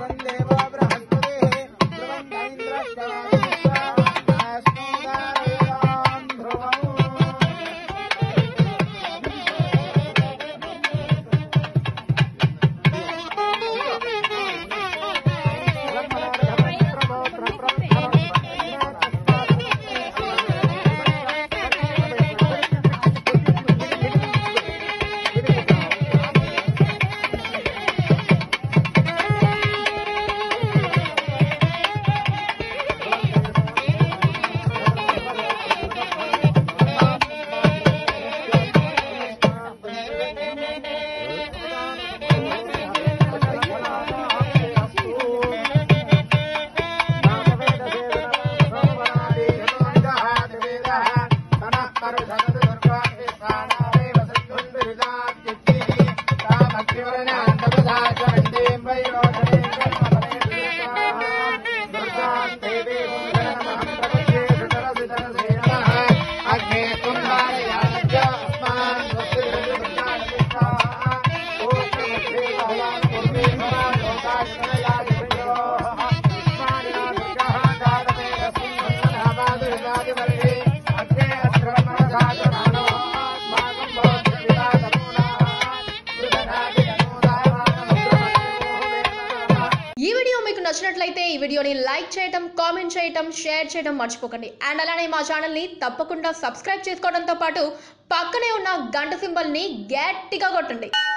నచ్చినట్లయితే ఈ వీడియోని లైక్ చేయడం, కామెంట్ చేయడం, షేర్ చేయడం మర్చిపోకండి. అండ్ అలానే మా ఛానల్ ని తప్పకుండా సబ్స్క్రైబ్ చేసుకోవడంతో పాటు పక్కనే ఉన్న గంట సింబల్ ని గట్టిగా కొట్టండి.